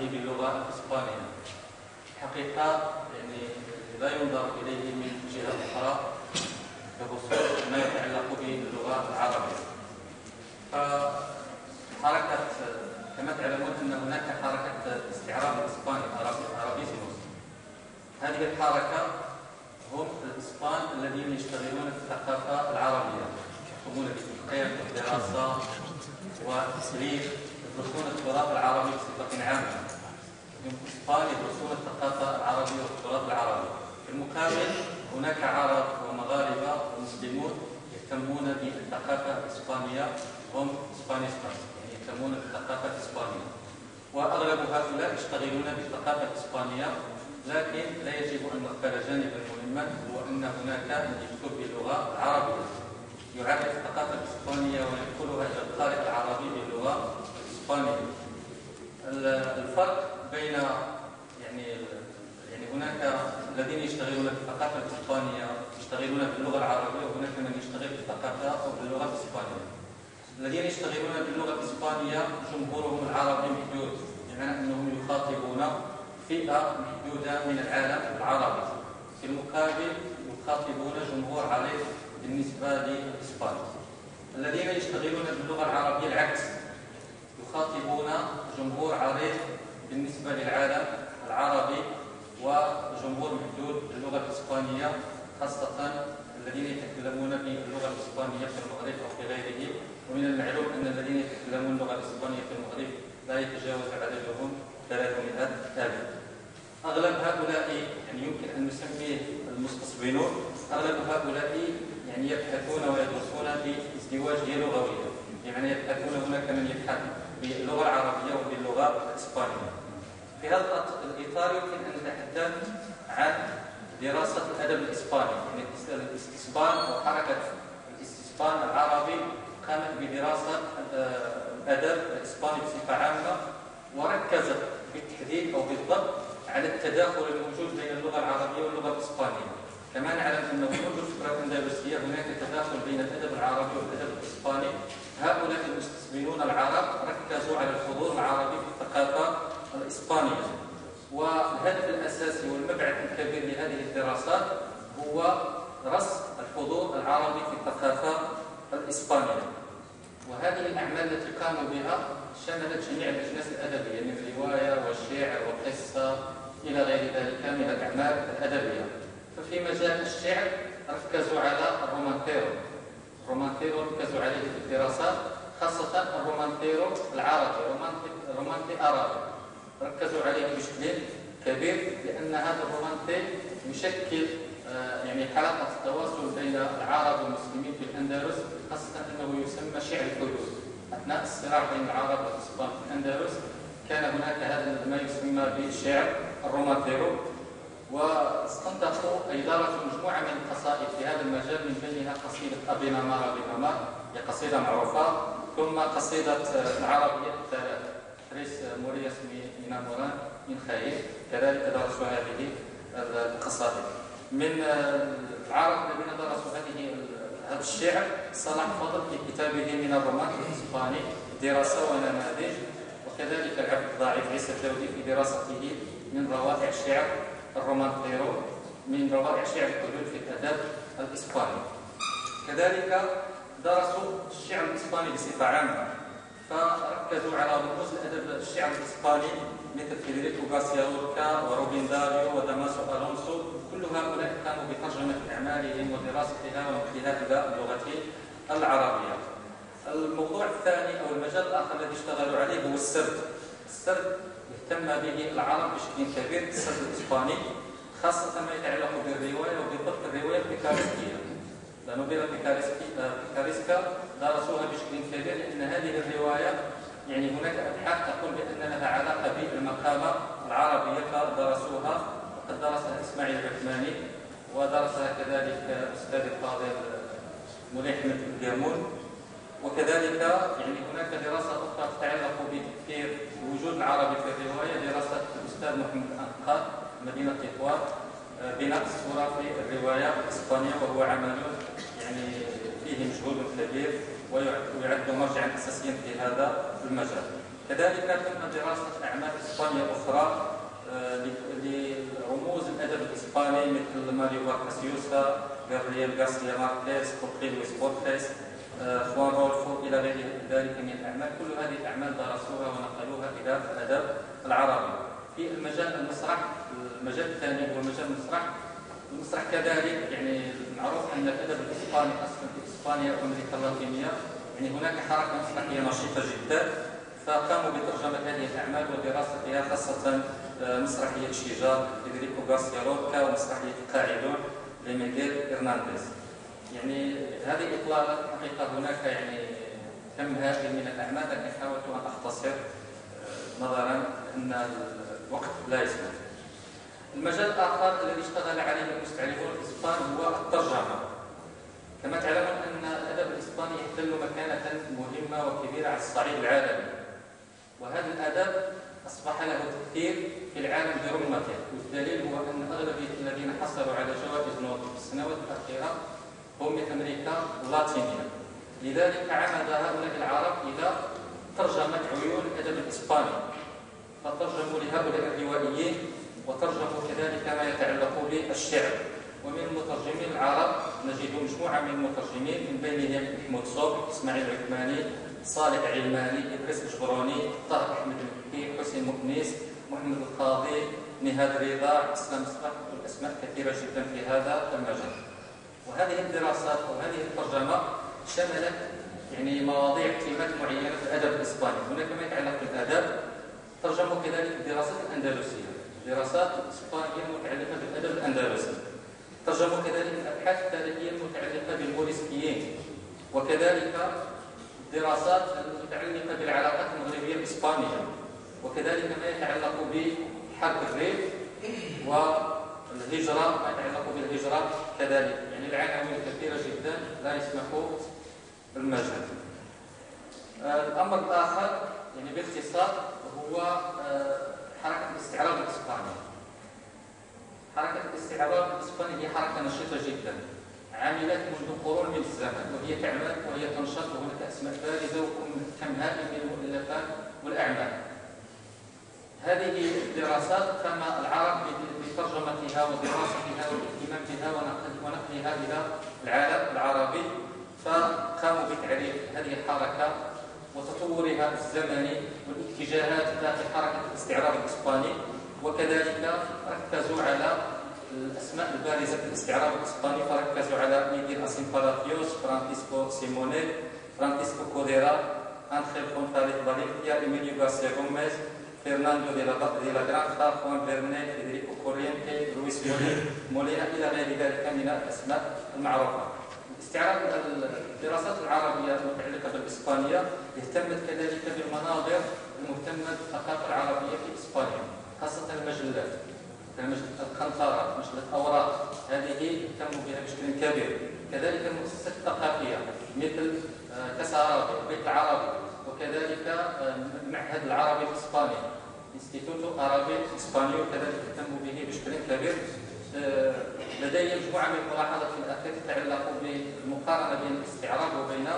باللغة الإسبانية. حقيقة يعني لا ينظر إليه من جهة أخرى بخصوص ما يتعلق باللغة العربية. فحركة كما تعلمون أن هناك حركة استعراب الإسباني أرابيسموس. هذه الحركة هم الإسبان الذين يشتغلون في الثقافة العربية، يقومون بتحقيق ودراسة وتسليف، يدرسون التراث العربي بصفة عامة. الإسبان يدرسون الثقافة العربية والتراث العربي. في المقابل هناك عرب ومغاربة ومسلمون يهتمون بالثقافة الإسبانية، هم إسبانيستاس، يعني يهتمون بالثقافة الإسبانية. وأغلب هؤلاء يشتغلون بالثقافة الإسبانية، لكن لا يجب أن نغفل جانبا مهما، هو أن هناك من يكتب باللغة العربية، يعرف الثقافة الإسبانية وينقلها إلى القارئ العربي باللغة الإسبانية. الفرق بين يعني هناك الذين يشتغلون بالثقافة الإسبانية يشتغلون باللغة العربية، وهناك من يشتغل بالثقافة أو باللغة الإسبانية. الذين يشتغلون باللغة الإسبانية جمهورهم العربي محدود، بمعنى أنهم يخاطبون فئة محدودة من العالم العربي. في المقابل يخاطبون جمهور عريض بالنسبة للإسبان. الذين يشتغلون باللغة العربية العكس، يخاطبون جمهور عريض بالنسبة للعالم العربي وجمهور محدود باللغة الإسبانية، خاصة الذين يتكلمون باللغة الإسبانية في المغرب أو في غيره. ومن المعلوم أن الذين يتكلمون اللغة الإسبانية في المغرب لا يتجاوز عددهم 300,000. أغلب هؤلاء يعني يمكن أن نسميه المستصبنون. أغلب هؤلاء يعني يبحثون ويدرسون بازدواج لغوية، يعني يبحثون، هناك من يبحث باللغة العربية وباللغة الإسبانية. في هذا الإطار يمكن أن نتحدث عن دراسة الأدب الإسباني. يعني الاستسبان أو حركة الاستسبان العربي قامت بدراسة الأدب الإسباني بصفة عامة، وركزت بالتحديد أو بالضبط على التداخل الموجود بين اللغة العربية واللغة الإسبانية. كما نعلم أنه منذ الفترة الأندلسية هناك تداخل بين الأدب العربي والأدب الإسباني. هؤلاء المستسبنون العرب ركزوا على الحضور العربي في الثقافة الإسبانية، والهدف الأساسي والمبعث الكبير لهذه الدراسات هو رصد الحضور العربي في الثقافة الإسبانية. وهذه الأعمال التي قاموا بها شملت جميع الأجناس الأدبية من الرواية والشعر والقصة إلى غير ذلك من الأعمال الأدبية. ففي مجال الشعر ركزوا على الرومانتيرو ركزوا عليه في الدراسات، خاصة الرومانتيرو العربي، رومانتي عربي، ركزوا عليه بشكل كبير، لأن هذا الرومانتي يشكل يعني حلقة التواصل بين العرب والمسلمين في الأندلس، خاصة أنه يسمى شعر الحدود. أثناء الصراع بين العرب والإسبان في الأندلس كان هناك هذا ما يسمى بالشعر الرومانتيرو، واستنطقوا أي درسوا مجموعة من القصائد في هذا المجال، من بينها قصيدة أبي نمار هي قصيدة معروفة، ثم قصيدة العربية الثلاث تريس مورياس ميناموران من خايف، كذلك درسوا هذه القصائد. من العرب الذين درسوا هذا الشعر صلاح فضل في كتابه من الرومان الإسباني دراسة ونماذج، وكذلك العبد الضعيف عيسى الدودي في دراسته من روائع شعر الرومانتيرو، من روائع شعر الحدود في الأدب الإسباني. كذلك درسوا الشعر الإسباني بصفة عامة، فركزوا على رموز الأدب الشعر الإسباني مثل فيدريكو غارسيا لوركا وروبين داريو وداماسو ألونسو. كل هؤلاء قاموا بترجمة أعمالهم ودراستها ونقلها إلى اللغة العربية. الموضوع الثاني أو المجال الآخر الذي اشتغلوا عليه هو السرد. السرد اهتم به العرب بشكل كبير، السرد الإسباني، خاصة ما يتعلق بالرواية وبالضبط الرواية البيكاريسكية. لأنه بيكاريسكا درسوها بشكل كبير، لأن هذه الرواية يعني هناك أبحاث تقول بأن لها علاقة بالمقامة العربية فدرسوها، وقد درسها إسماعيل العثماني، ودرسها كذلك الأستاذ الفاضل مولاي أحمد الجامون. وكذلك يعني هناك دراسة أخرى تتعلق بتفكير وجود العربي في الرواية، دراسة الأستاذ محمد الأنقاذ مدينة تطوان، بناء الصورة في الرواية الإسبانية، وهو عمل يعني فيه مجهود كبير ويعد مرجعا أساسيا في هذا المجال. كذلك تم دراسة أعمال إسبانية أخرى لرموز الأدب الإسباني مثل ماريو فارغاس ليوسا، غابرييل غارسيا ماركيز، خورخي لويس بورخيس، خوان رولفو إلى غير ذلك من الأعمال. كل هذه الأعمال درسوها ونقلوها إلى الأدب العربي. في المجال المسرح، المجال الثاني هو مجال المسرح. المسرح كذلك يعني معروف أن الأدب الإسباني أصلا في إسبانيا وأمريكا اللاتينية يعني هناك حركة مسرحية نشيطة جدا، فقاموا بترجمة هذه الأعمال ودراستها، خاصة مسرحية شيجار فيدريكو غارسيا لوركا ومسرحية القاعدون لميغيل إرنانديز. يعني هذه إطلالة حقيقة هناك يعني كم هائل من الأعمال، لكن حاولت أن أختصر نظرا أن الوقت لا يسمح. المجال الآخر الذي اشتغل عليه المستعربون الإسبان هو الترجمة. كما تعلمون أن الأدب الإسباني يحتل مكانة مهمة وكبيرة على الصعيد العالمي، وهذا الأدب أصبح له تأثير في العالم برمته، والدليل هو أن أغلبية الذين حصلوا على جوائز نوبل في السنوات الأخيرة هم من أمريكا اللاتينية. لذلك عمد هؤلاء العرب إلى ترجمة عيون الأدب الإسباني، فترجموا لهؤلاء الروائيين وترجموا كذلك ما يتعلق بالشعر. ومن المترجمين العرب نجد مجموعة من المترجمين من بينهم محمود صوب، إسماعيل عثماني، صالح علماني، إدريس الجبراني، طه أحمد المكي، حسين مؤنس، محمد القاضي، نهاد رضا، إسلام صلاح، والأسماء كثيرة جدا في هذا المجال. وهذه الدراسات أو هذه الترجمة شملت يعني مواضيع اهتمامات معينة في الأدب الإسباني. هناك ما يتعلق بالأدب، ترجموا كذلك الدراسات الأندلسية، الدراسات الإسبانية المتعلقة بالأدب الأندلسي، ترجموا كذلك الأبحاث التاريخية المتعلقة بالموريسكيين، وكذلك الدراسات المتعلقة بالعلاقات المغربية الإسبانية، وكذلك ما يتعلق بحرب الريف والهجرة، ما يتعلق بالهجرة كذلك. يعني العناوين كثيرة جدا لا يسمح المجال. الأمر الآخر يعني باختصار هو حركة الاستعراض الإسباني. حركة الاستعراض الإسباني هي حركة نشيطة جدا، عملت منذ قرون من الزمن، وهي تعمل وهي تنشط، وهناك أسماء بارزة وكم هائل من المؤلفات والأعمال. هذه الدراسات قام العرب بترجمتها ودراستها والاهتمام بها ونقلها إلى العالم العربي، فقاموا بتعريف هذه الحركة وتطورها الزمني والاتجاهات داخل حركة الاستعراض الإسباني، وكذلك ركزوا على الأسماء البارزة في الاستعراض الإسباني، فركزوا على ميغيل أسيمبالاثيوس، فرانسيسكو سيمونيل، فرانسيسكو كوديرا، أنخيل فونتاليس فالينسيا، إيميليو غارسيا غوميز، فرناندو دي لا غرانجا، خوان فيرني، فيدريكو كورينتي، لويس مولينا إلى غير ذلك من الأسماء المعروفة. استعراض الدراسات العربية المتعلقة بالإسبانية اهتمت كذلك بالمناظر المهتمة بالثقافة العربية في إسبانيا، خاصة المجلات كمجلة القنطرة، مجلة الأوراق، هذه اهتموا بها بشكل كبير. كذلك المؤسسات الثقافية مثل كسارابي، البيت العربي، وكذلك المعهد العربي الإسباني، انستيتوتو عربي إسبانيول، كذلك اهتموا به بشكل كبير. لدي مجموعة من الملاحظات في الأخير تتعلق بالمقارنة بين الاستعراض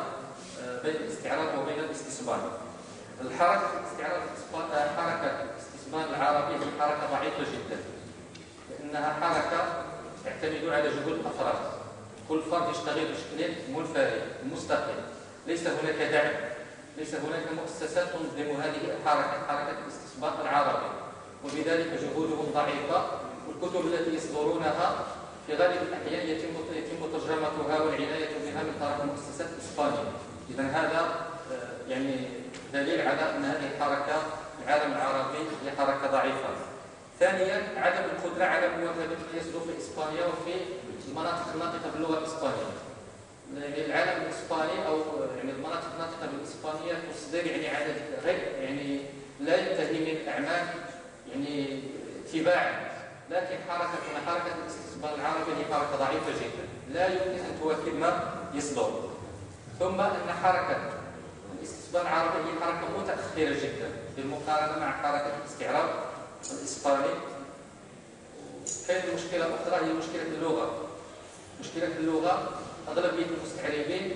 وبين الاستسبان. حركة الاستسبان العربي هي حركة ضعيفة جدا، لأنها حركة تعتمد على جهود الأفراد، كل فرد يشتغل بشكل منفرد مستقل، ليس هناك دعم، ليس هناك مؤسسات تنظم هذه الحركة، حركة الاستسبان العربي، وبذلك جهودهم ضعيفة. والكتب التي يصدرونها في غالب الأحيان يتم ترجمتها والعناية بها من طرف المؤسسات الإسبانية. إذا هذا يعني دليل على أن هذه الحركة في العالم العربي هي حركة ضعيفة. ثانيا عدم القدرة على مواكبة ما يصدر في إسبانيا وفي المناطق الناطقة باللغة الإسبانية. العالم الإسباني أو يعني المناطق الناطقة بالإسبانية تصدر يعني عدد غير يعني لا ينتهي من الأعمال يعني تباعا، لكن حركة الاستسبان العربي هي حركة ضعيفة جدا، لا يمكن أن تواكب ما يصدر. ثم أن حركة الاستسبان العربي هي حركة متأخرة جدا بالمقارنة مع حركة الاستعراض الإسباني. كاين مشكلة أخرى هي مشكلة اللغة. مشكلة اللغة، أغلبية المستعربين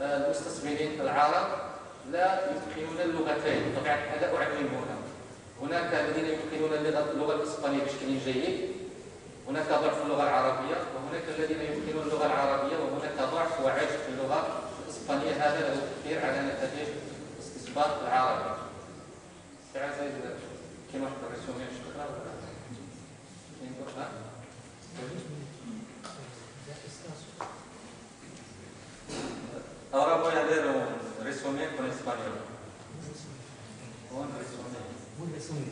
المستسبنين العرب لا يتقنون اللغتين، بطبيعة الحال لا أعلم هنا هناك الذين يتقنون اللغة الإسبانية بشكل جيد، هناك ضعف في اللغة العربية، وهناك الذين يتقنون اللغة العربية وهناك ضعف وعجز في اللغة الإسبانية. هذا له تأثير على نتائج استصباغ العربي. ساعة زي كما تدرسون مش تقرأ Ahora voy a leer un resumen con español. Un resumen.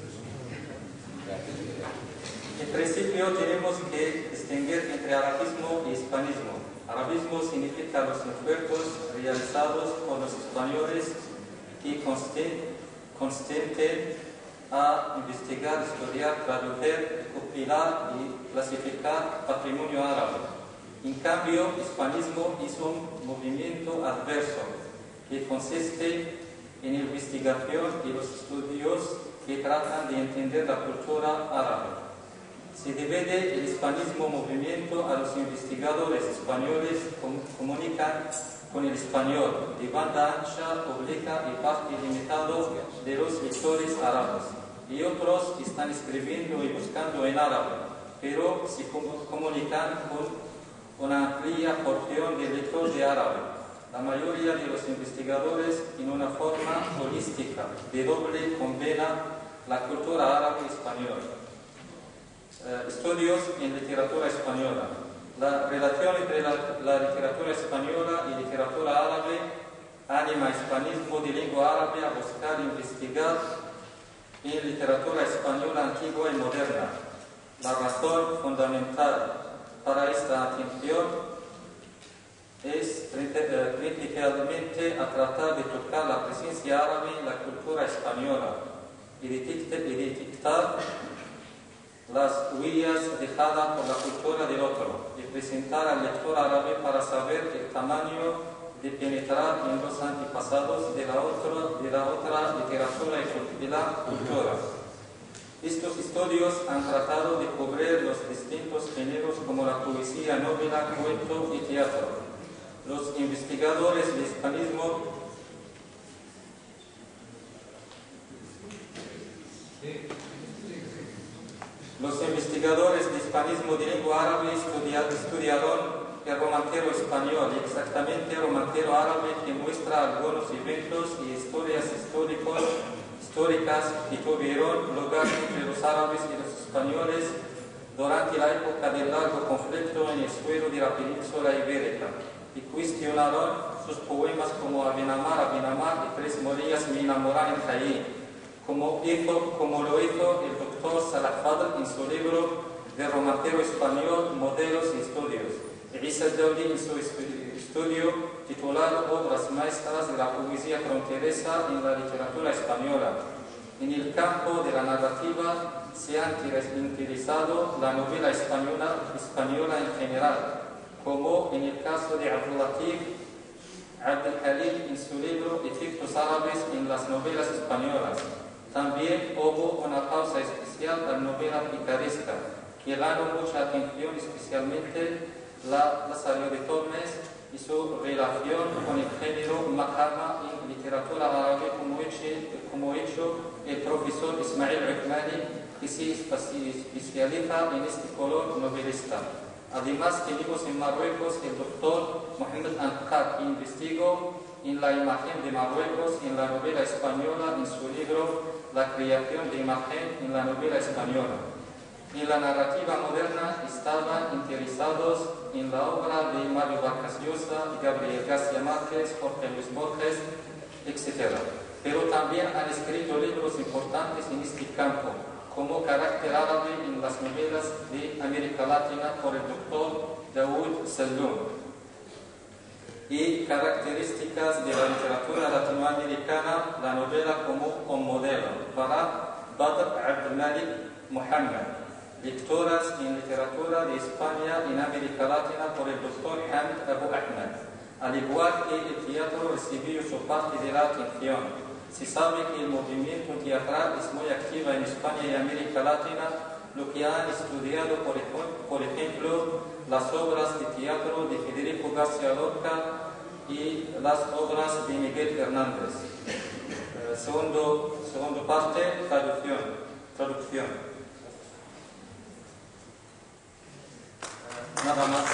En principio tenemos que distinguir entre arabismo y hispanismo. Arabismo significa los esfuerzos realizados por los españoles que consisten a investigar, estudiar, traducir, recopilar y clasificar patrimonio árabe. En cambio, hispanismo es un movimiento adverso que consiste en investigación y los estudios que tratan de entender la cultura árabe. Se divide el hispanismo movimiento a los investigadores españoles comunican con el español de banda ancha, obliga y parte limitado de los lectores árabes. Y otros están escribiendo y buscando en árabe, pero se comunican con una amplia porción de lectores de árabe. La mayoría de los investigadores, en una forma holística, de doble, combina la cultura árabe y española. Estudios en literatura española. La relación entre la literatura española y literatura árabe anima hispanismo de lengua árabe a buscar e investigar en literatura española antigua y moderna. La razón fundamental para esta atención es principalmente a tratar de tocar la presencia árabe en la cultura española y detectar las huellas dejadas por la cultura del otro y presentar al lector árabe para saber el tamaño de penetrar en los antepasados de la otra literatura y la cultura. Estos estudios han tratado de cubrir los distintos géneros como la poesía, novela, cuento y teatro. Los investigadores de hispanismo de lengua árabe estudiaron el romantero español, exactamente el romantero árabe que muestra algunos eventos y historias históricas que tuvieron lugar entre los árabes y los españoles durante la época del largo conflicto en el suelo de la península ibérica, y cuestionaron sus poemas como Abenamar y Tres Morillas me enamoran en Jaén, como lo hizo el doctor Salah Fadl en su libro de romantero español, Modelos y Estudios, y Issa Dawli en su estudio titulado Obras maestras de la poesía fronteriza en la literatura española. En el campo de la narrativa se ha interesado la novela española en general, como en el caso de Abdul-Latif Abdel-Khalil en su libro Efectos árabes en las novelas españolas. También hubo una pausa especial a la novela picaresca, que ganó mucha atención, especialmente la Lazarillo de Tormes y su relación con el género makama en literatura árabe, como hecho el profesor Ismail Uthmani, que se especializa en este color novelista. Además, tenemos en Marruecos el doctor Mohamed Anqar, que investigó en la imagen de Marruecos en la novela española en su libro La creación de imagen en la novela española. En la narrativa moderna estaban interesados en la obra de Mario Vargas Llosa, Gabriel García Márquez, Jorge Luis Borges, etc. Pero también han escrito libros importantes en este campo, como Carácter árabe en las novelas de América Latina por el doctor Daoud Salloum y Características de la literatura latinoamericana, la novela como un modelo, para Badr Abdelmalik Muhammad. Lectoras en literatura de España en América Latina por el doctor Hamd Abu Ahmed. Al igual que el teatro recibió su parte de la atención. Se sabe que el movimiento teatral es muy activo en España y América Latina, lo que han estudiado, por ejemplo, las obras de teatro de Federico García Lorca y las obras de Miguel Hernández. Segundo parte, traducción. nada más.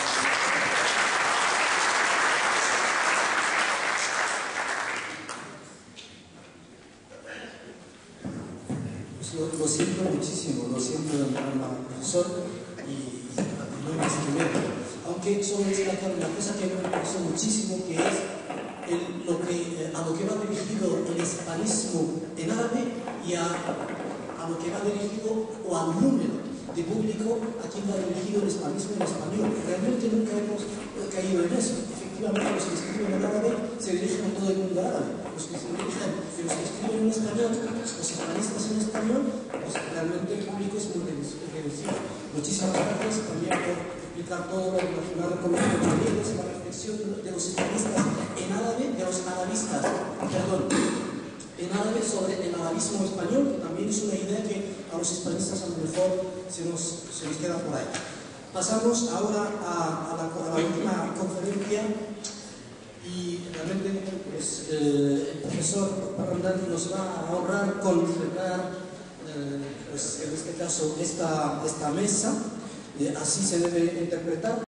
Lo siento muchísimo, lo siento, profesor, y no me experimento. Aunque solo destacar una cosa que me interesó muchísimo, que es a lo que va dirigido el hispanismo en árabe y a lo que va dirigido, o al número de público a quien va dirigido el hispanismo en español. Realmente nunca hemos caído en eso. Efectivamente, los que escriben en árabe se dirigen a todo el mundo árabe. Los que escriben en español, los hispanistas en español, pues realmente el público es muy reducido. Muchísimas gracias también por explicar todo lo relacionado con los contenidos y la reflexión de los hispanistas en árabe, de los arabistas, perdón, en árabe sobre el arabismo español, que también es una idea que a los hispanistas a lo mejor se nos queda por ahí. Pasamos ahora a la última conferencia y realmente pues, el profesor Parrandán nos va a ahorrar concentrar pues, en este caso esta mesa, así se debe interpretar.